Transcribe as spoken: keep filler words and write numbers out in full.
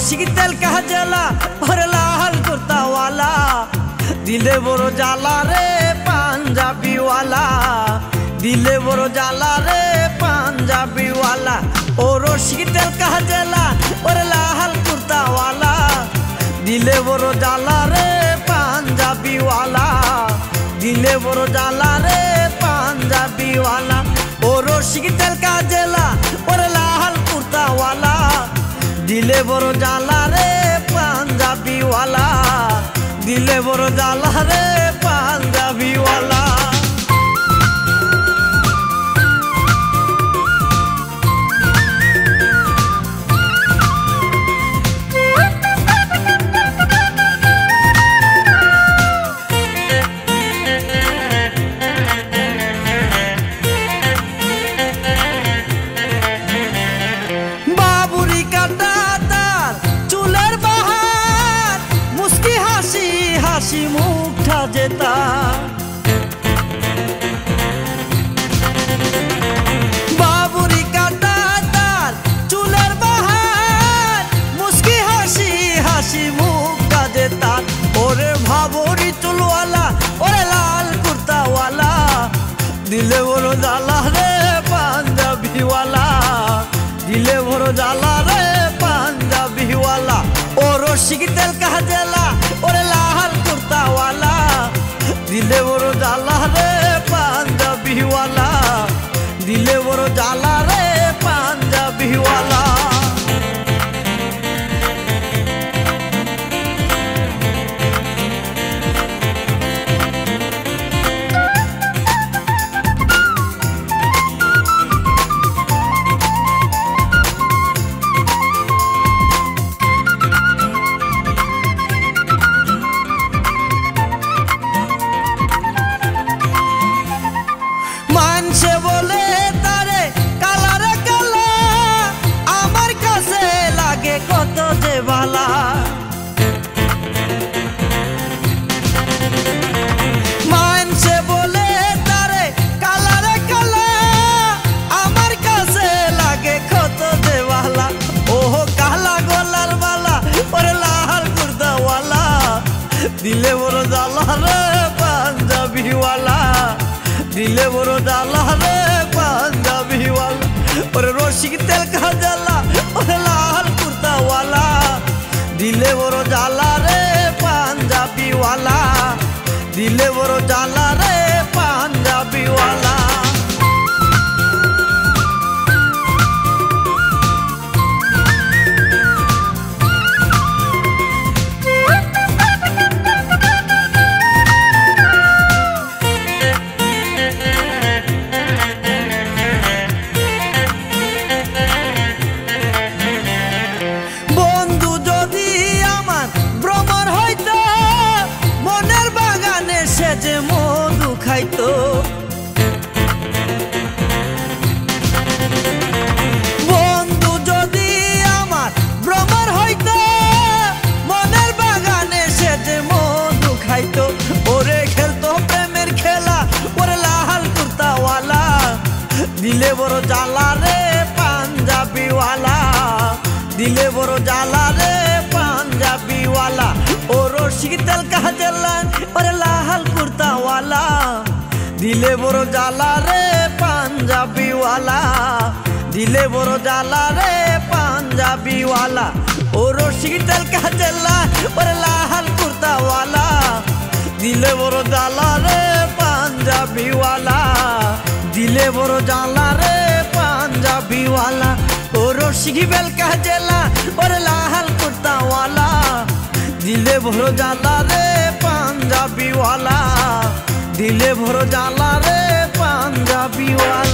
রশিদের কাজলা ওরে লাল কুর্তাওয়ালা দিলে বড় জ্বালা রে পাঞ্জাবিওয়ালা দিলে বড় জ্বালা রে পাঞ্জাবিওয়ালা ও রশিদের কাজলা ওরে লাল কুর্তাওয়ালা দিলে বড় জ্বালা রে পাঞ্জাবিওয়ালা দিলে বড় জ্বালা রে পাঞ্জাবিওয়ালা ও রশিদের কাজলা ওরে লাল কুর্তাওয়ালা দিলে বড় জ্বালা রে পাঞ্জাবিওয়ালা দিলে বড় জ্বালা রে পাঞ্জাবিওয়ালা হাসি মুখটা যেতা বাবুরি কাটা তার চুলের বাহার মুস্কি হাসি হাসি মুখটা যেতা ওরে ভাবরি চুলওয়ালা ওরে লাল কুর্তাওয়ালা দিলে বড় জ্বালা রে পাঞ্জাবিওয়ালা দিলে বড় জ্বালা রে পাঞ্জাবিওয়ালা ও রশিদের কাজলা ওরে লাল কুর্তাওয়ালা দিলে বড় জ্বালা রে পাঞ্জাবিওয়ালা দিলে বড় জ্বালা রে পাঞ্জাবিওয়ালা মানছে বলে তারে কালারে কালা আমার কাছে লাগে কত যে ভালা মানছে বলে তারে কালারে কালা আমার কাছে লাগে কত যে ভালা ও কালা গলার বালা ওরে লাল কুর্তাওয়ালা দিলে বড় জ্বালা রে পাঞ্জাবিওয়ালা দিলে বড় জ্বালা রে পাঞ্জাবিওয়ালা ওরে রশিদের কাজলা ওরে লাল কুর্তাওয়ালা দিলে বড় জ্বালা রে পাঞ্জাবিওয়ালা দিলে বড় জ্বালা রে পাঞ্জাবিওয়ালা যে মধু খাইতো বন্ধু যদি আমার ভ্রমর হইতো মনের বাগানে সে যে মধু খাইতো ওরে খেলতো প্রেমের খেলা ওরে লাল কুর্তাওয়ালা দিলে বড় জ্বালা রে পাঞ্জাবিওয়ালা দিলে বড় জ্বালা রে পাঞ্জাবিওয়ালা ও রশিদের কাজলা ওরে লাল কুর্তাওয়ালা দিলে বড় জ্বালা রে পাঞ্জাবিওয়ালা দিলে বড় জ্বালা রে পাঞ্জাবিওয়ালা ও রশিদের কাজলা ওরে লাল কুর্তাওয়ালা দিলে বড় জ্বালা রে পাঞ্জাবিওয়ালা দিলে বড় জ্বালা রে পাঞ্জাবিওয়ালা ও রশিদের কাজলা ওরে লাল কুর্তাওয়ালা দিলে বড় জ্বালা রে পাঞ্জাবিওয়ালা দিলে বড় জ্বালা রে পাঞ্জাবিওয়ালা।